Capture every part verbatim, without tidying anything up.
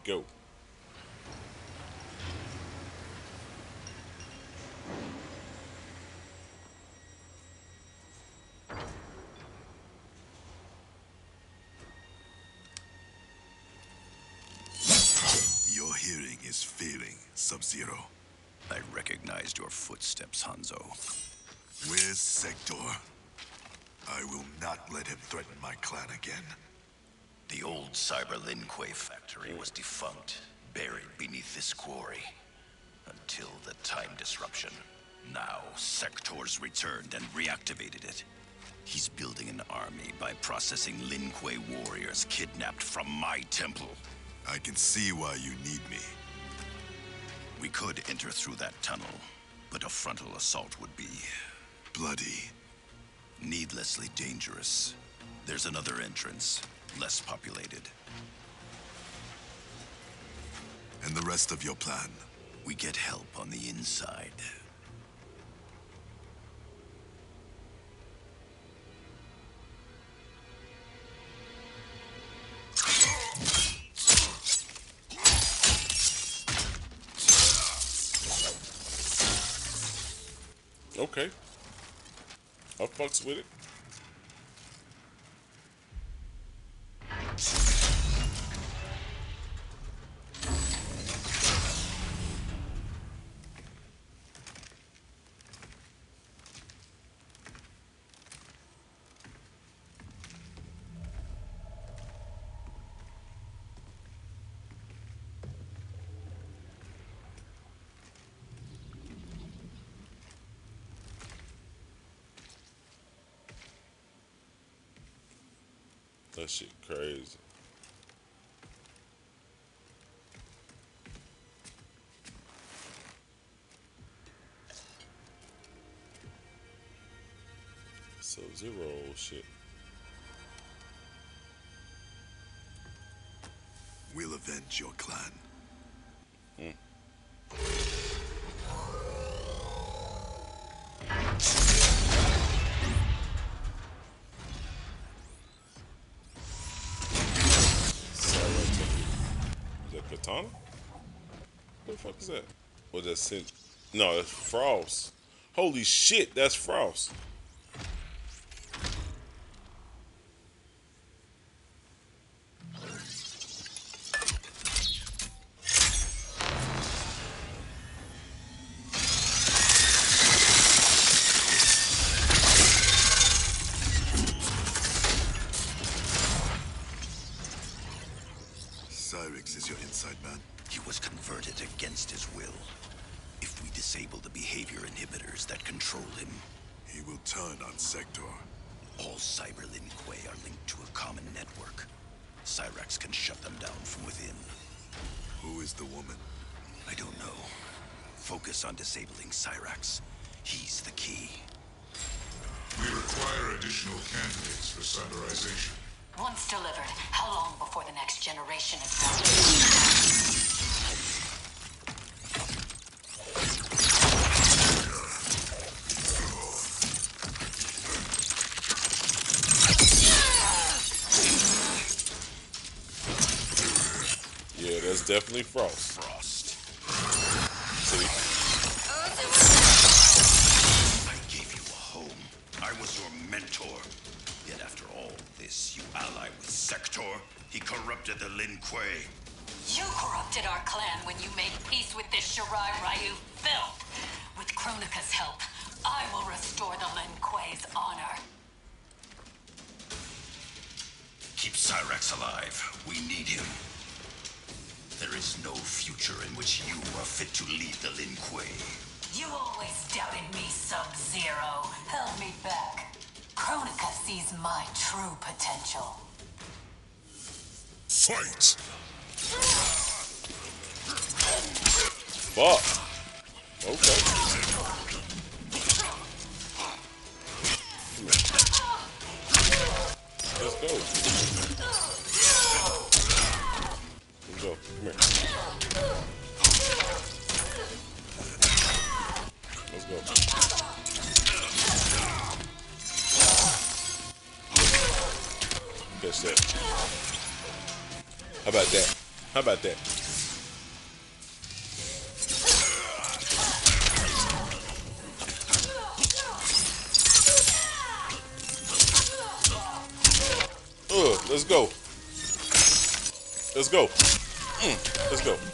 go. Your hearing is failing, Sub-Zero. I recognized your footsteps, Hanzo. Where's Sector? I will not let him threaten my clan again. The old Cyber Lin Kuei factory was defunct, buried beneath this quarry. Until the time disruption. Now, Sector's returned and reactivated it. He's building an army by processing Lin Kuei warriors kidnapped from my temple. I can see why you need me. We could enter through that tunnel, but a frontal assault would be... bloody. Needlessly dangerous. There's another entrance, less populated. And the rest of your plan? We get help on the inside. Okay. I fucks with it. That shit crazy. Sub-Zero shit. We'll avenge your clan. Hmm. Katana? What the fuck is that? What that sent? No, that's Frost. Holy shit, that's Frost. Cyrix is your inside man? He was converted against his will. If we disable the behavior inhibitors that control him, he will turn on Sector. All Cyber Lin Kuei are linked to a common network. Cyrax can shut them down from within. Who is the woman? I don't know. Focus on disabling Cyrax. He's the key. We require additional candidates for cyberization. Once delivered, how long before the next generation is ready? Yeah, that's definitely Frost. Frost. See? I gave you a home. I was your mentor. Yet after all this, you ally with Sector. He corrupted the Lin Kuei. You corrupted our clan when you made peace with this Shirai Ryu filth. With Kronika's help, I will restore the Lin Kuei's honor. Keep Cyrax alive. We need him. There is no future in which you are fit to lead the Lin Kuei. You always doubted me, Sub-Zero. Held me back. Kronika sees my true potential. Fight! Fuck. Okay. Let's go. Let's go. Come here. Let's go. Catch that. How about that? How about that? Ugh, let's go. Let's go. Mm, let's go.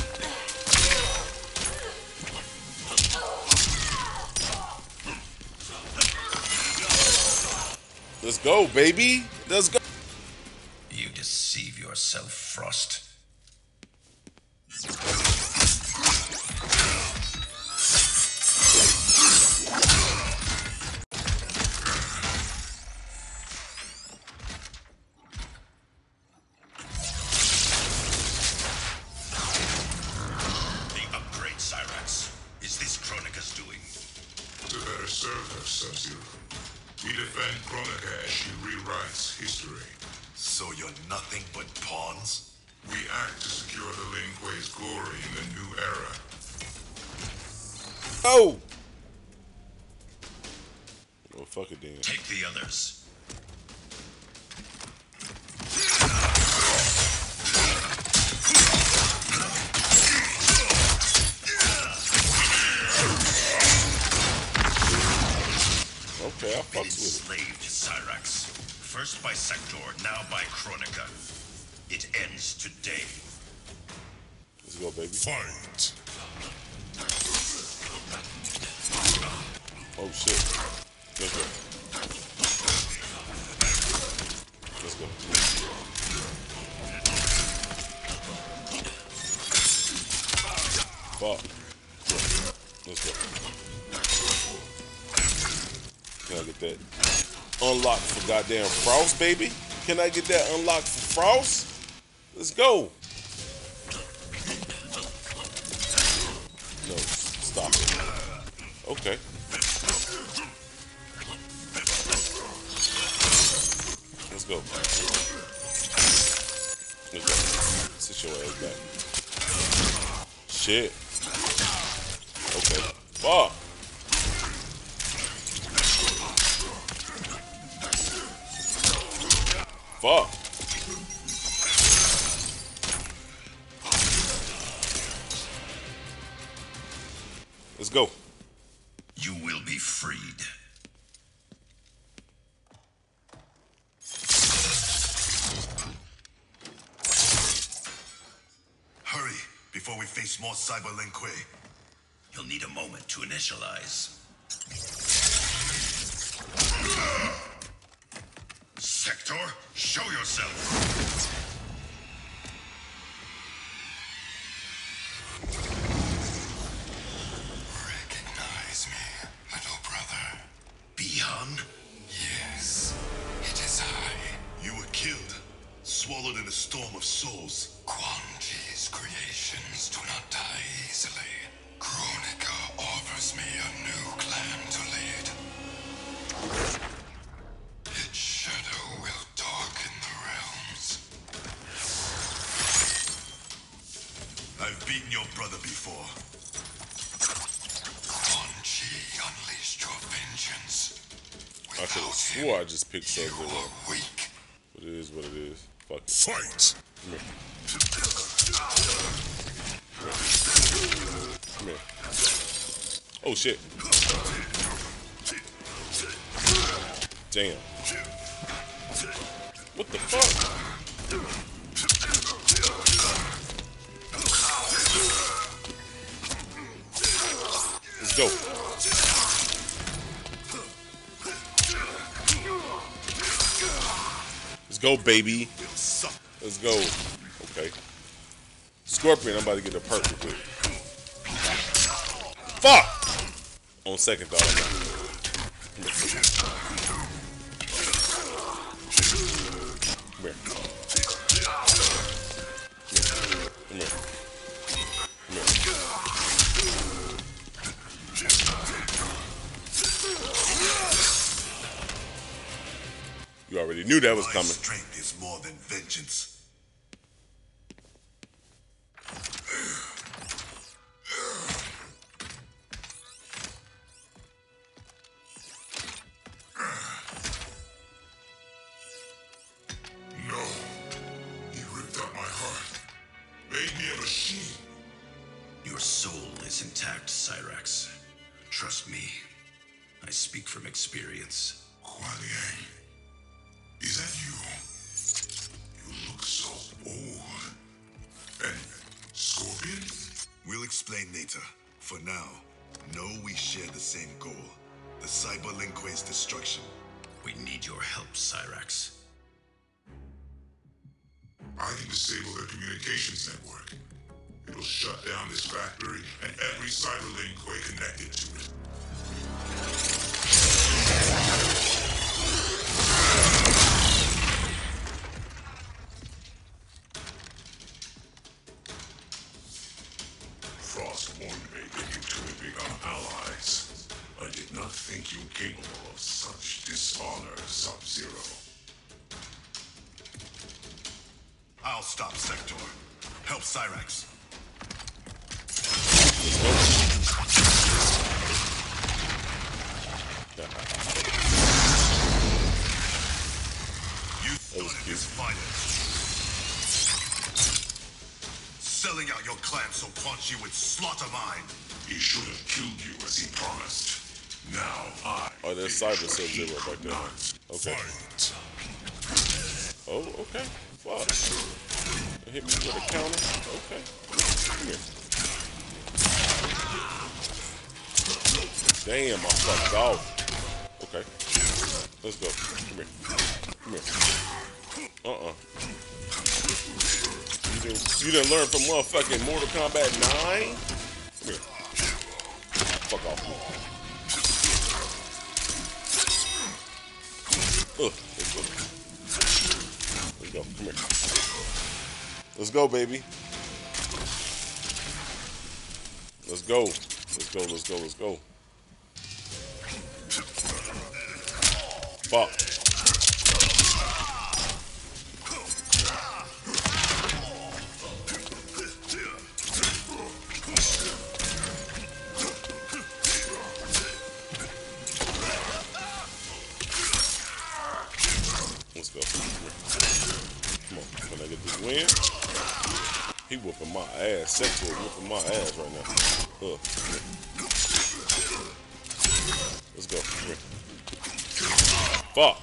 Let's go, baby. Let's go. You deceive yourself, Frost. The upgrade, Cyrax. Is this Kronika's doing? To better serve her, Sub-Zero. We defend Kronika as she rewrites history. So you're nothing but pawns? We act to secure the Lin Kuei's glory in the new era. Oh. Oh, fuck it then. Take the others. Okay, I fucks with Enslaved Cyrax. First by Sector, now by Kronika. It ends today. it. Let's go, baby. Fight! Oh shit. Let's go. Let's go. Fuck. Let's go. Can I get that unlocked for goddamn Frost, baby? Can I get that unlocked for Frost? Let's go. No, stop it. Okay. Let's go. Let's go. Sit your ass back. Shit. Okay. Fuck. Fuck. Let's go. You will be freed. Hurry, before we face more Cyber Lin Kuei. You'll need a moment to initialize. Sector, show yourself. Recognize me, little brother. Bihan? Yes, it is I. You were killed, swallowed in a storm of souls. Quan Chi's creations do not die easily. Kronika offers me a new clan to lead. Its shadow will darken the realms. I've beaten your brother before. Quan Chi unleashed your vengeance. I could have swore I just picked Sub-Zero. You are weak. But it is what it is. Fuck it. Fight! Come here. Come here. Oh shit. Damn. What the fuck? Let's go. Let's go, baby. Let's go. Okay. Scorpion, I'm about to get a perk real quick. Fuck! On second thought, I'm not. Come here. Come here. Come here. You already knew that was My coming. strength is more than vengeance. No. He ripped out my heart. me a machine. Your soul is intact, Cyrax. Trust me. I speak from experience. Kuai Liang, is that you? You look so old. And Scorpion? We'll explain later. For now, know we share the same goal. The Cyber Lin Kuei's destruction. We need your help, Cyrax. I can disable their communications network. It'll shut down this factory and every Cyber Lin Kuei connected to it. Frost warned me that you two would become allies. I did not think you capable of such dishonor, Sub-Zero. I'll stop Sector. Help Cyrax. You started this violence. Selling out your clan so Quan Chi would slaughter mine. He should have killed you as he promised. Now I... Oh, there's think Cyber Sub-Zero back there. not Okay. fight. Oh, okay. Fuck. Hit me with a counter. Okay. Come here. Damn, I fucked off. Okay. Let's go. Come here. Come here. Uh-uh. You didn't, you didn't learn from motherfucking Mortal Kombat nine? Come here. Fuck off me. Ugh. Let's go. Let's go. Come here. Let's go, baby. Let's go. Let's go, let's go, let's go. Fuck. Let's go. Come on. Can I get this win? He whooping my ass. Sector whooping my ass right now. Ugh. Let's go. Come here. Fuck.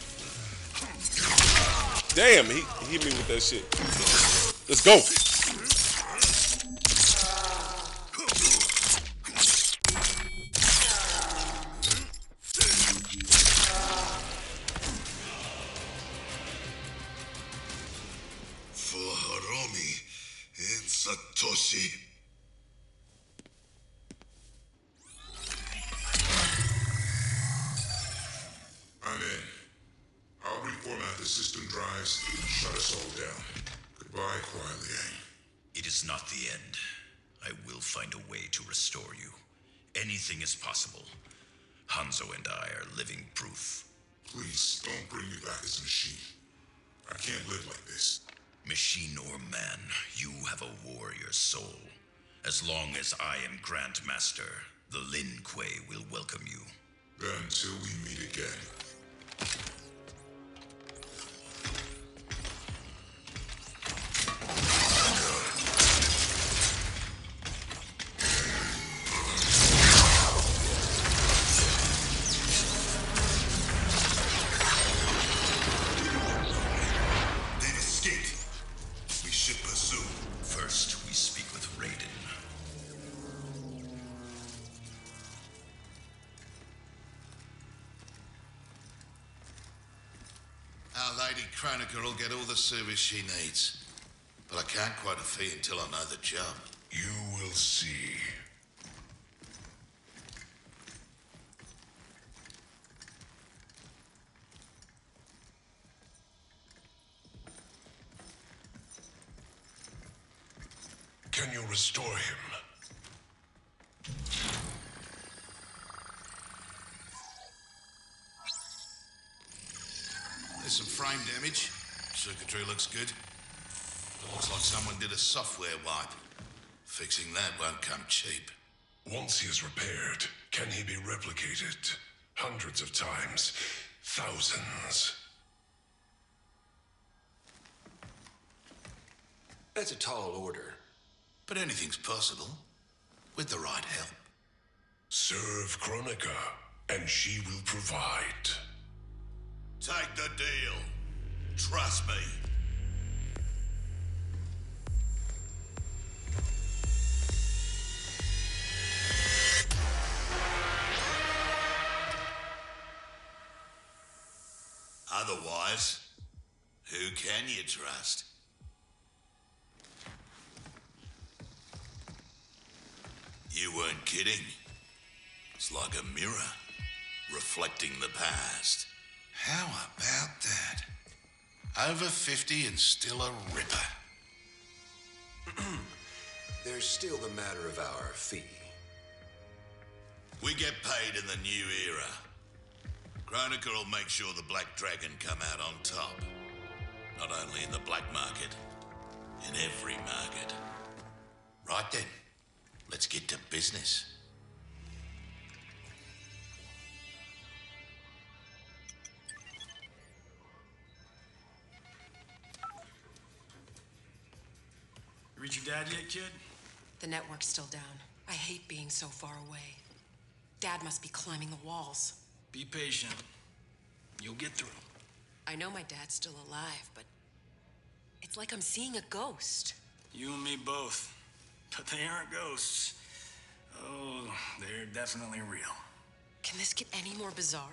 Damn, he, he hit me with that shit. Let's go. For Hiromi and Satoshi. I'm in. I'll reformat the system drives and shut us all down. Goodbye, Kuai Liang. It is not the end. I will find a way to restore you. Anything is possible. Hanzo and I are living proof. Please, don't bring me back as a machine. I can't live like this. Machine or man, you have a warrior soul. As long as I am Grand Master, the Lin Kuei will welcome you. Then until we meet again. They've escaped. We should pursue. First, we speak with Raiden. Our Lady Kronika will get all the service she needs. But I can't quote a fee until I know the job. You will see. Can you restore him? There's some frame damage. Circuitry looks good. It looks like someone did a software wipe. Fixing that won't come cheap. Once he is repaired, can he be replicated? Hundreds of times. Thousands. That's a tall order. But anything's possible, with the right help. Serve Kronika, and she will provide. Take the deal. Trust me. Otherwise, who can you trust? You weren't kidding. It's like a mirror, reflecting the past. How about that? Over fifty and still a ripper. There's still the matter of our fee. We get paid in the new era. Kronika will make sure the Black Dragon come out on top. Not only in the black market, in every market. Right then, let's get to business. Reach your dad yet, kid? The network's still down. I hate being so far away. Dad must be climbing the walls. Be patient. You'll get through. I know my dad's still alive, but it's like I'm seeing a ghost. You and me both. But they aren't ghosts. Oh, they're definitely real. Can this get any more bizarre?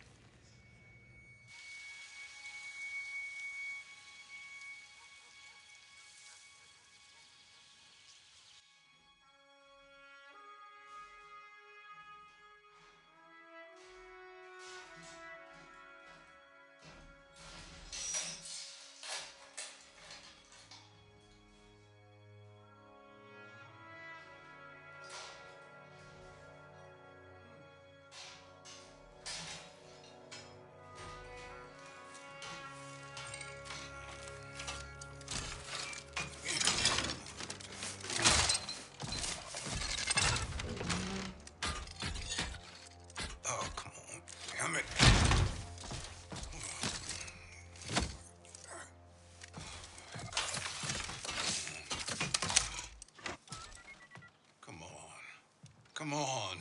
Come on.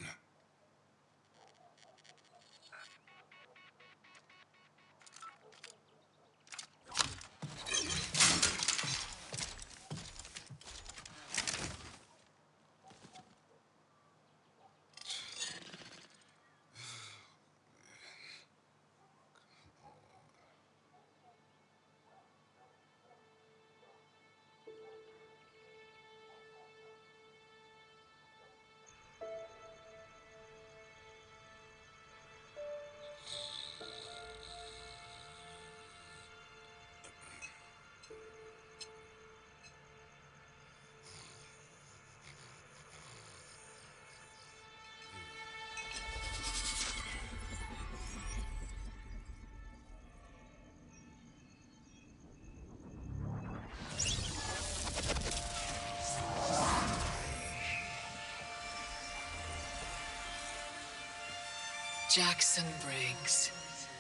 Jackson Briggs.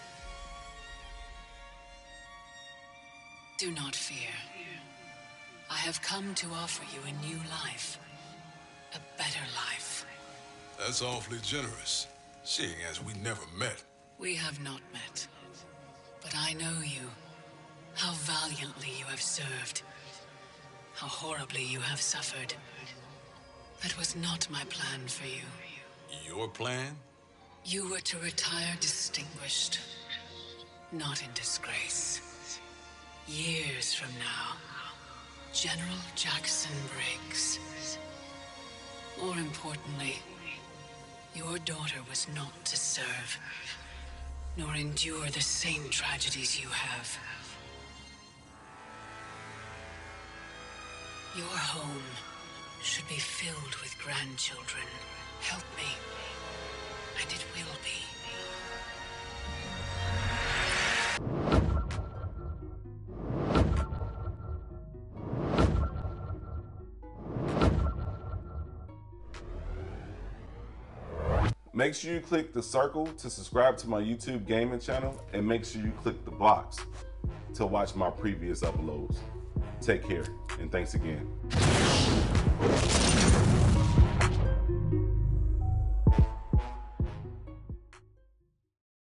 Do not fear. I have come to offer you a new life. A better life. That's awfully generous, seeing as we never met. We have not met. But I know you. How valiantly you have served. How horribly you have suffered. That was not my plan for you. Your plan? You were to retire distinguished, not in disgrace. Years from now, General Jackson Briggs. More importantly, your daughter was not to serve, nor endure the same tragedies you have. Your home should be filled with grandchildren. Help me. And it will be. Make sure you click the circle to subscribe to my YouTube gaming channel, and make sure you click the box to watch my previous uploads. Take care, and thanks again. Alright.